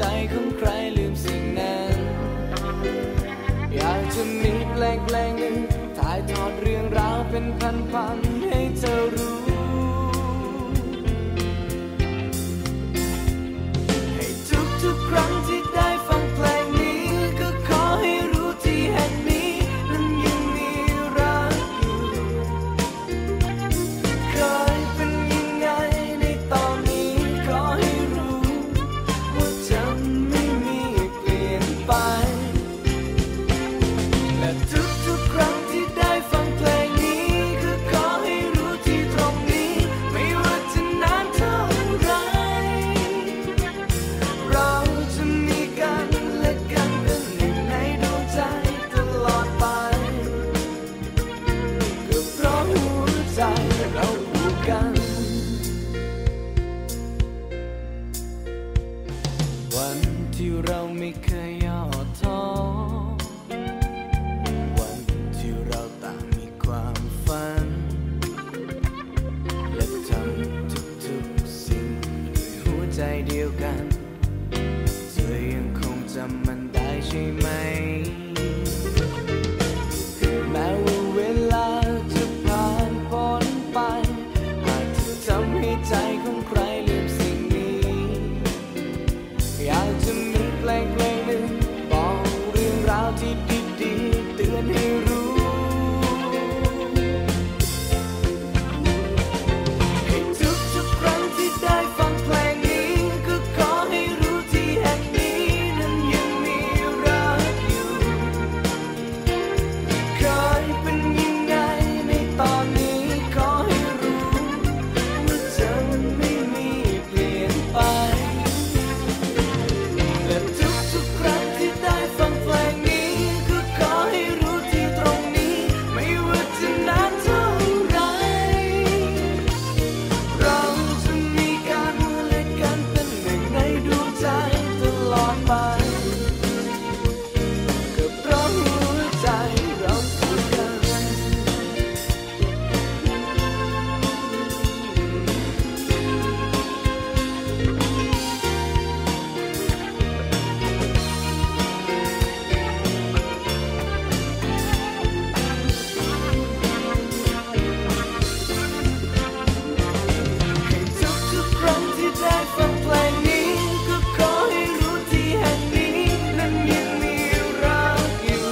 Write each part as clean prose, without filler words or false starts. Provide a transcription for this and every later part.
ใจของใครลืมสิ่งนั้นอยากจะมีเพลงหนึ่งถ่ายทอดเรื่องราวเป็นพันๆให้เธอรู้ให้ทุกครั้งที่ได้ฟังเพลงนี้ก็ขอให้รู้ที่แห่งนี้นั้นยังมีรักอยู่เคยเป็นยังไงในตอนนี้ขอให้รู้ว่าจะไม่มีเปลี่ยนไปและทุกครั้งที่ได้ฟังเพลงนี้ก็ขอให้รู้ที่ตรงนี้ไม่ว่าจะนานเท่าไรเราจะมีกันและกันเป็นหนึ่งในดวงใจตลอดไปก็เพราะหัวใจเราผูกกันวันที่เราไม่เคยย่อท้อวันที่เราต่างมีความฝันและทำทุกสิ่งด้วยหัวใจเดียวกันเธอยังคงจำมันได้ใช่ไหมแม้ว่าเวลาจะผ่านพ้นไปหากเธอทำให้ใจของใครลืมสิ่งนี้อยากจะมีเพลงหนึ่งบอกเรื่องราวที่ดีๆเตือนให้รู้ให้ทุกครั้งที่ได้ฟังเพลงนี้ก็ขอให้รู้ที่แห่งนี้นั้นยังมีรักอยู่เคยเป็นยังไงในตอนนี้ขอให้รู้ว่าจะไม่มีเปลี่ยนไปและทุกครั้งที่ได้ฟังเพลงนี้ก็ขอให้รู้ที่ตรงนี้ไม่ว่าจะนานเท่าไรเราจะมีกันและกันเป็นหนึ่งในดวงใจตลอดไปก็เพราะหัวใจเราผูกกันให้ทุกครั้งที่ได้ฟังเพลงนี้ก็ขอให้รู้ที่แห่งนี้นั้นยังมีรักอยู่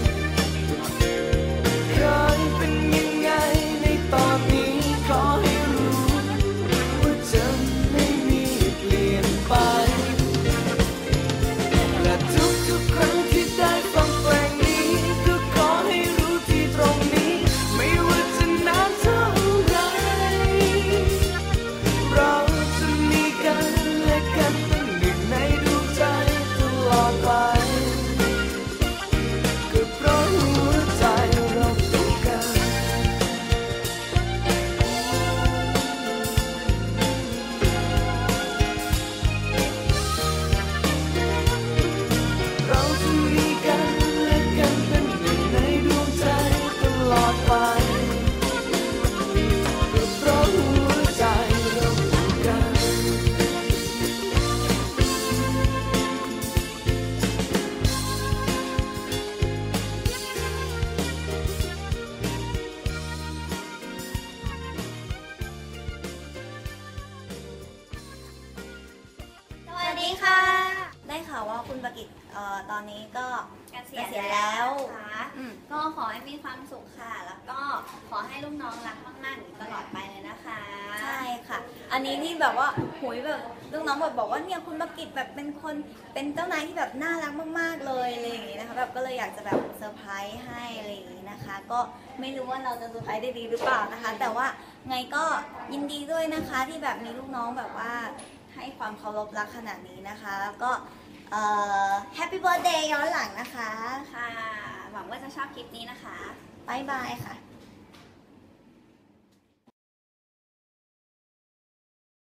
เคยเป็นยังไงในตอนนี้ขอให้รู้ว่าจะไม่มีเปลี่ยนไปและทุกครั้งที่ได้ฟังเพลงนี้ก็ขอให้รู้ที่ตรงนี้ไม่ว่าจะนานเท่าไรเราจะมีกันและกันเป็นหนึ่งในดวงใจตลอดไปก็เพราะหัวใจเราผูกกันเราจะมีกันและกันเป็นหนึ่งในดวงใจตลอดไปก็เพราะหัวใจเราผูกกันสวัสดีค่ะ ได้ข่าวว่าคุณประกิตตอนนี้ก็เกษียณแล้วค่ะก็ขอให้มีความสุขค่ะ แล้วก็ขอให้ลูกน้องรักมากๆอยู่ตลอดไปเลยนะคะ ใช่ค่ะ อันนี้นี่แบบว่าหุยแบบลูกน้องแบบบอกว่าเนี่ยคุณประกิตแบบเป็นคนเป็นเจ้านายที่แบบน่ารักมากๆเลยอะไรอย่างงี้นะคะแบบก็เลยอยากจะแบบเซอร์ไพรส์ให้อะไรอย่างงี้นะคะ ก็ไม่รู้ว่าเราจะเซอร์ไพรส์ได้ดีหรือเปล่านะคะ แต่ว่าไงก็ยินดีด้วยนะคะที่แบบมีลูกน้องแบบว่าให้ความเคารพรักขนาดนี้นะคะแล้วก็แฮปปี้เบิร์ธเดย์ย้อนหลังนะคะค่ะหวังว่าจะชอบคลิปนี้นะคะบ๊ายบายค่ะ